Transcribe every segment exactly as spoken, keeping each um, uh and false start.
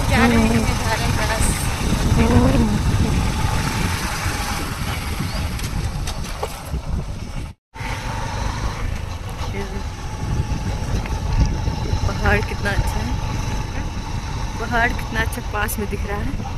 जा रहे हैं धारनदास। पहाड़ कितना अच्छा है, पहाड़ कितना अच्छा पास में दिख रहा है।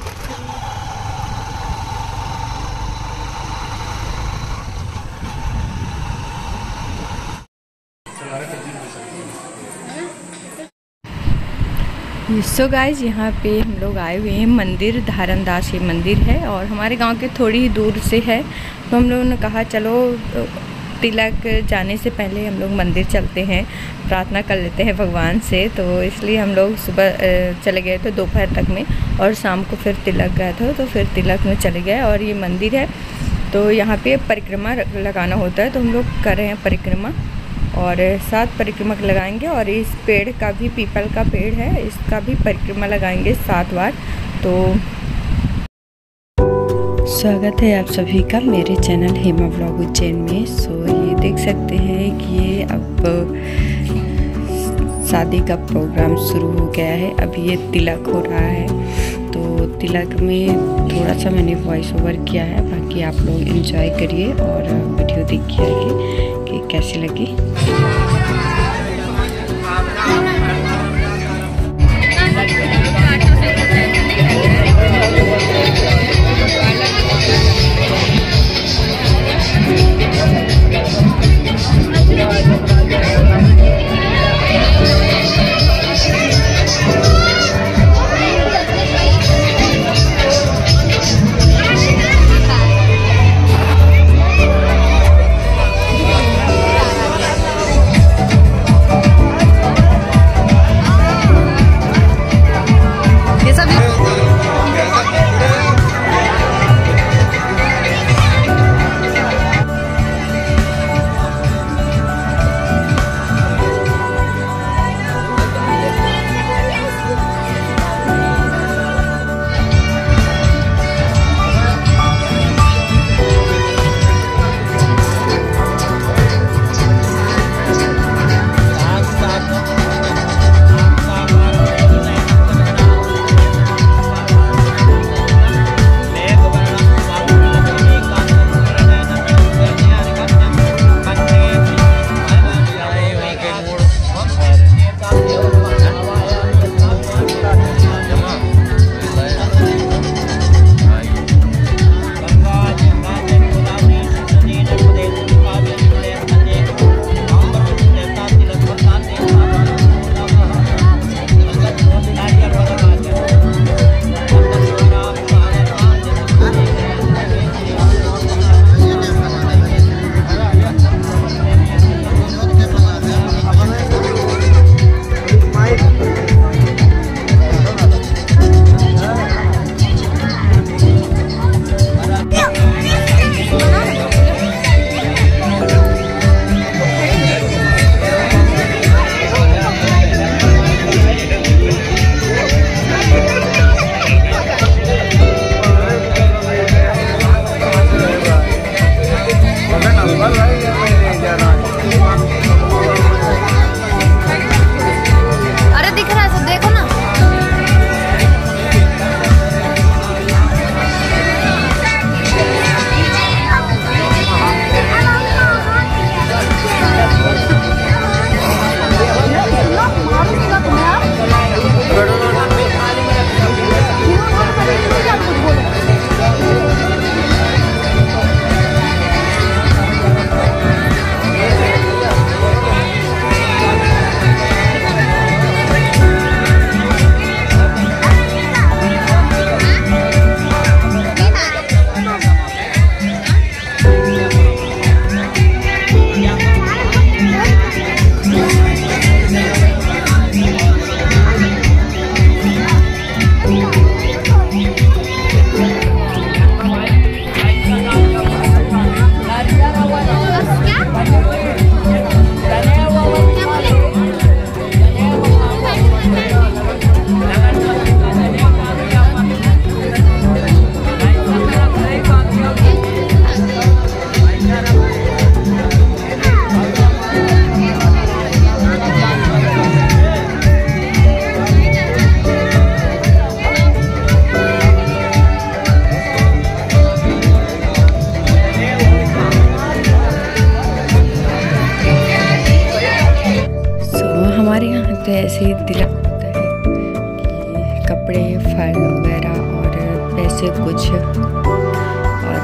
सो गाइज यहाँ पे हम लोग आए हुए हैं मंदिर, धारनदास ये मंदिर है और हमारे गांव के थोड़ी ही दूर से है। तो हम लोगों ने कहा चलो तिलक जाने से पहले हम लोग मंदिर चलते हैं, प्रार्थना कर लेते हैं भगवान से। तो इसलिए हम लोग सुबह चले गए थे दोपहर तक में और शाम को फिर तिलक गया था, तो फिर तिलक में चले गए। और ये मंदिर है तो यहाँ पे परिक्रमा लगाना होता है, तो हम लोग कर रहे हैं परिक्रमा और सात परिक्रमा लगाएंगे। और इस पेड़ का भी, पीपल का पेड़ है, इसका भी परिक्रमा लगाएंगे सात बार। तो स्वागत है आप सभी का मेरे चैनल हेमा व्लॉग उज्जैन में। सो ये देख सकते हैं कि ये अब शादी का प्रोग्राम शुरू हो गया है। अभी ये तिलक हो रहा है, तो तिलक में थोड़ा सा मैंने वॉइस ओवर किया है, बाकी आप लोग एंजॉय करिए और वीडियो देखिए कि कैसी लगी। तिलक होता है कि कपड़े, फल वगैरह और पैसे कुछ और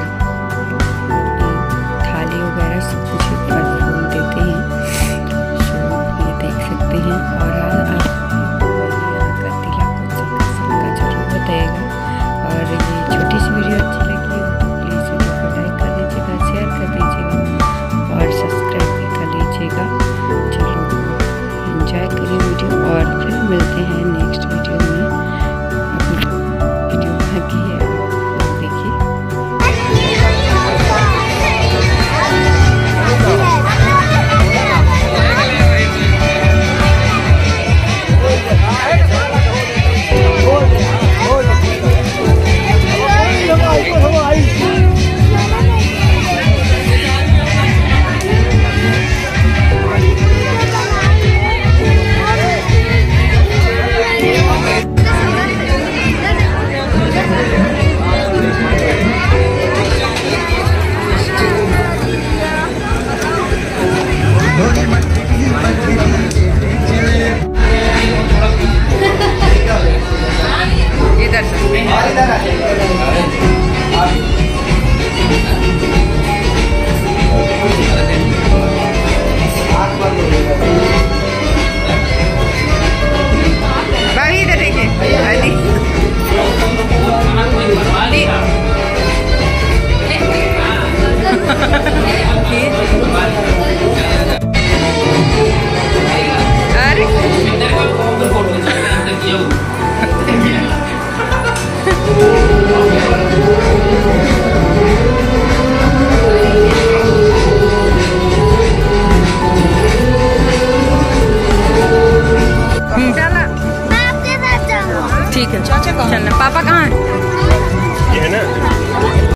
थाली वगैरह सब कुछ फल फूल देते हैं। सो ये देख सकते हैं। और आप यहाँ का तिलक उत्सव कैसा लगा जरूर बताइएगा। और ये छोटी सी वीडियो अच्छी लगी हो तो प्लीज़ वीडियो को लाइक कर दीजिएगा, शेयर कर दीजिएगा और सब्सक्राइब भी कर लीजिएगा। चलो एंजॉय करिए वीडियो और फिर मिलते हैं नेक्स्ट वीडियो में। अपनी वीडियो बाकी है, आप देखिए। ठीक है, चलना। पापा कहाँ हैं?